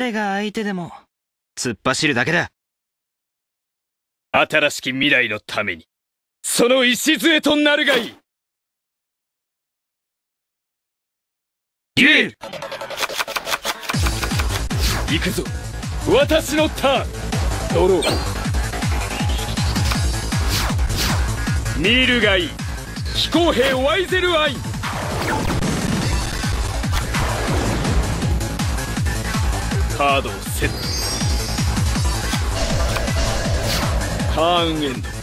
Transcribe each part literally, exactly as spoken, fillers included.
誰が相手でも突っ走るだけだ。 新しき未来のためにその礎となるがいい。デュエル行くぞ、私のターン。ドロー見るがいい、飛行兵ワイゼルアイン。カードをセット。ターンエンド。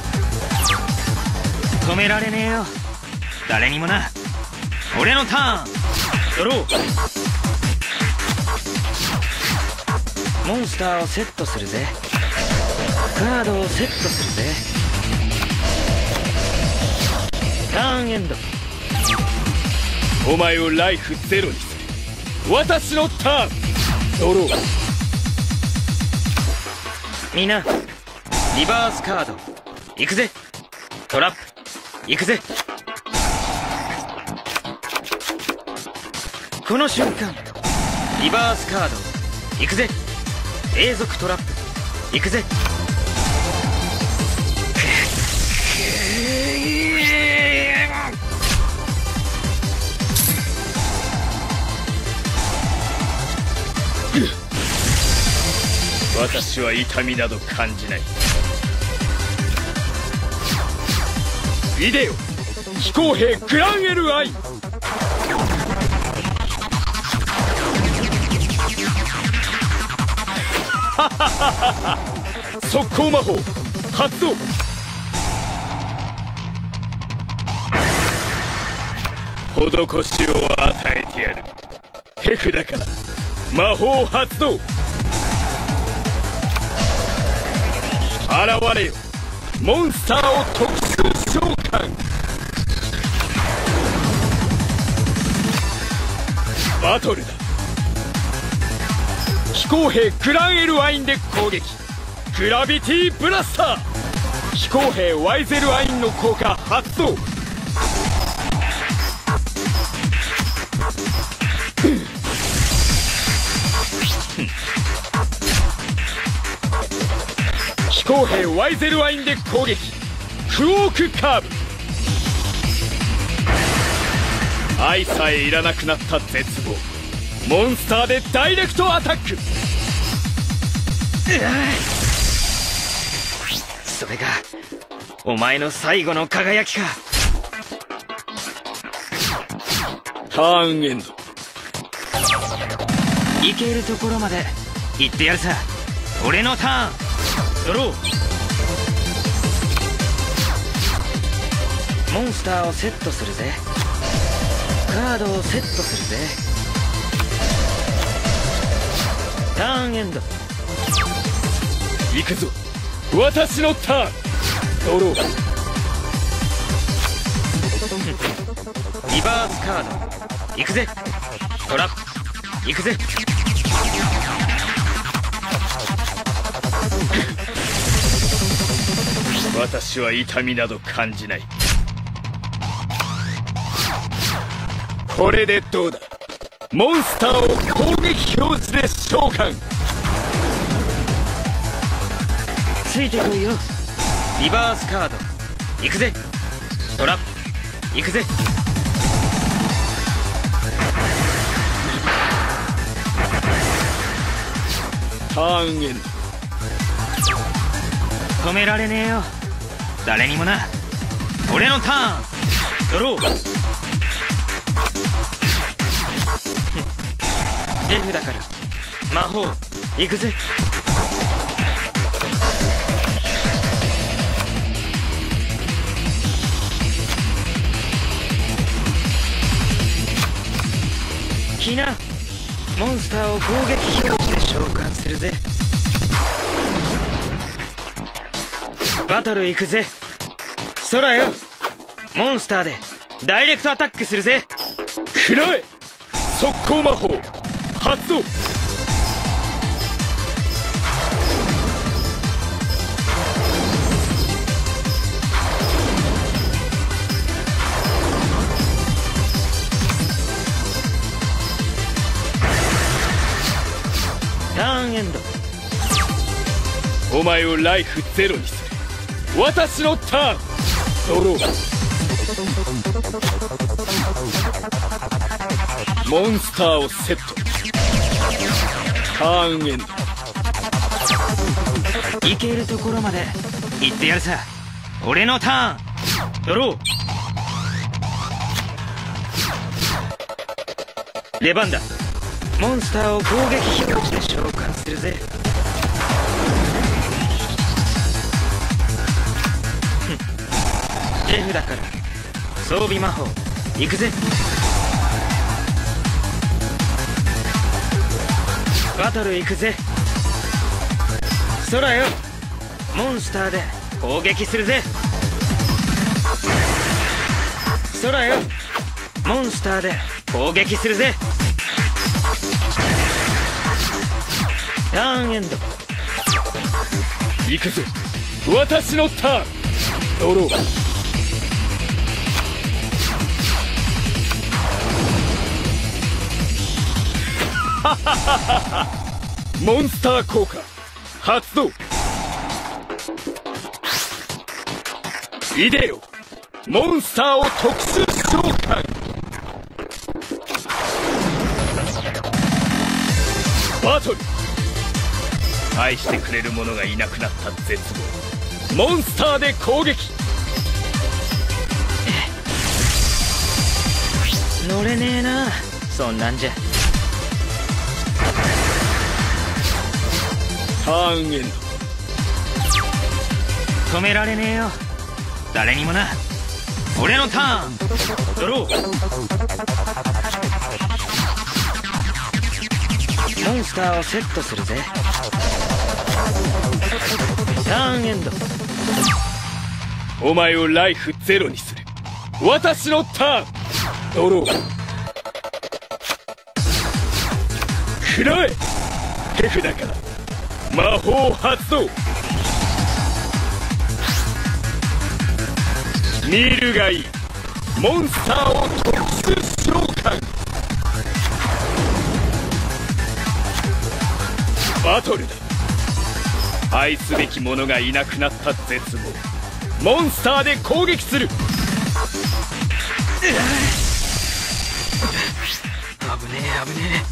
止められねえよ、誰にもな。俺のターン。ドロー。モンスターをセットするぜ。カードをセットするぜ。ターンエンド。 お前をライフゼロにする。私のターン。ドロー。 みんなリバースカード行くぜ。トラップ行くぜ。この瞬間リバースカード行くぜ。永続トラップ行くぜ。 私は痛みなど感じない。イデオ飛行兵グランエルアイン。速攻魔法発動。施しを与えてやる。手札から魔法発動。現れよ、モンスターを特殊召喚。バトルだ。飛行兵グランエルワインで攻撃。グラビティブラスター。飛行兵ワイゼルアインの効果発動。飛行兵ワイゼルアインで攻撃。クォークカーブ。愛さえいらなくなった絶望。モンスターでダイレクトアタック。 それがお前の最後の輝きか。 ターンエンド。 行けるところまで行ってやるさ。俺のターン。ドロー。モンスターをセットするぜ。カードをセットするぜ。ターンエンド。 行くぞ、私のターン。ドロー。 リバースカード行くぜ。トラップ行くぜ。 私は痛みなど感じない。これでどうだ。モンスターを攻撃表示で召喚。 ついてこいよ。リバースカード行くぜ。トラップ行くぜ。 ターンエンド。 止められねえよ、誰にもな。俺のターン。ドロー。手札から魔法行くぜ。ひな、モンスターを攻撃表示で召喚するぜ。バトル行くぜ。空よ、モンスターでダイレクトアタックするぜ。 食らえ、速攻魔法発動。 お前をライフゼロにする。私のターン。ドロー。モンスターをセット。ターンエンド。 行けるところまで行ってやるさ。俺のターン。ドロー。出番だ。モンスターを攻撃表示で召喚するぜ。手札から装備魔法行くぜ。バトル行くぜ。空よ、モンスターで攻撃するぜ。空よ、モンスターで攻撃するぜ。ターンエンド。 行くぜ、私のターン。ドロー。モンスター効果発動。いでよ、モンスターを特殊召喚。バトル。愛してくれる者がいなくなった絶望。モンスターで攻撃。 乗れねえな、そんなんじゃ。 ターンエンド。止められねえよ、誰にもな。俺のターン。ドロー。モンスターをセットするぜ。ターンエンド。 お前をライフゼロにする。私のターン。ドロー。食らえ。手札から魔法発動。見るがいい、モンスターを特殊召喚。バトルだ。愛すべき者がいなくなった絶望。モンスターで攻撃する。 危ねえ危ね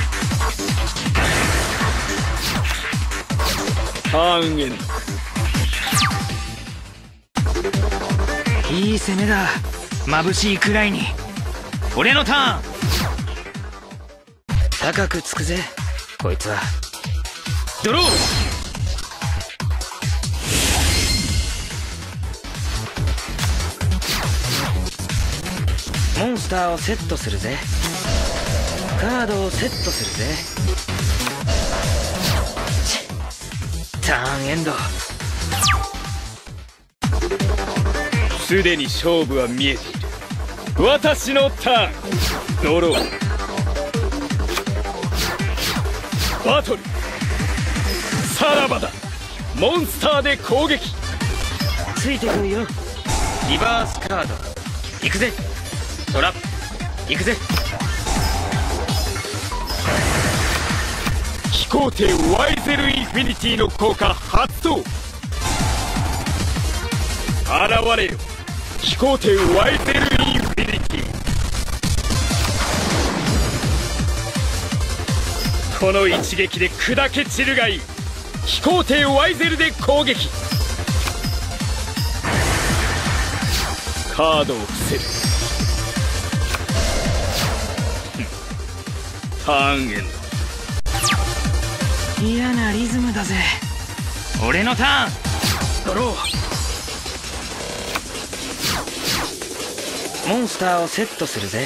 ターンエンえ。いい攻めだ、眩しいくらいに。俺のターン。高くつくぜこいつは。ドロー。モンスターをセットするぜ。カードをセットするぜ。ターンエンド。 すでに勝負は見えている。私のターン。ドロー。バトル。さらばだ。モンスターで攻撃。 ついてこいよ。リバースカード行くぜ。トラップ行くぜ。 飛行艇ワイゼルインフィニティの効果発動。現れよ、飛行艇ワイゼルインフィニティ。この一撃で砕け散るがいい。飛行艇ワイゼルで攻撃。カードを伏せる。ターンエンド。 嫌なリズムだぜ。俺のターン。ドロー。モンスターをセットするぜ。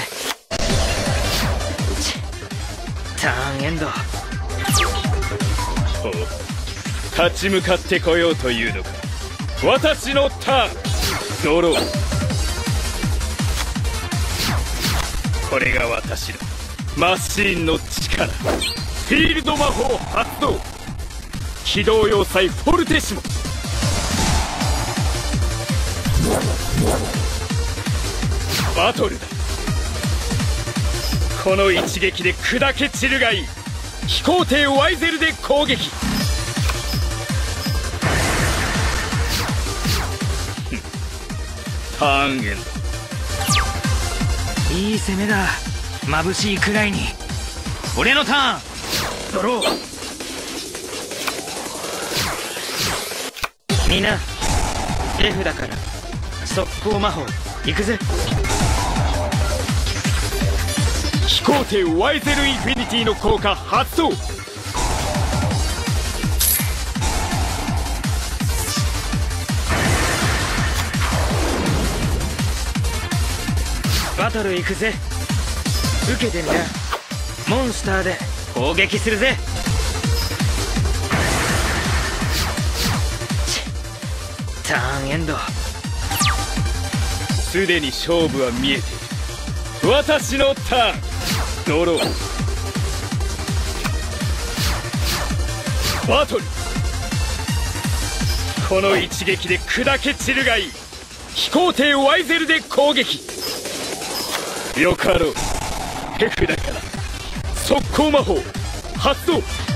ターンエンド。 おう、立ち向かってこようというのか。私のターン。ドロー。これが私のマシーンの力。フィールド魔法発動。起動要塞フォルテシモ。バトルだ。この一撃で砕け散るがいい。飛行艇ワイゼルで攻撃。 ターンエンド。 いい攻めだ。眩しいくらいに。俺のターン。ドロー。みんな F だから速攻魔法行くぜ。 飛行艇ワイゼルインフィニティの効果発動。 バトル行くぜ。受けてみな。モンスターで攻撃するぜ。ターンエンド。 すでに勝負は見えている。私のターン。ドロー。バトル。この一撃で砕け散るがいい。飛行艇ワイゼルで攻撃。よかろう。手札から速攻魔法発動。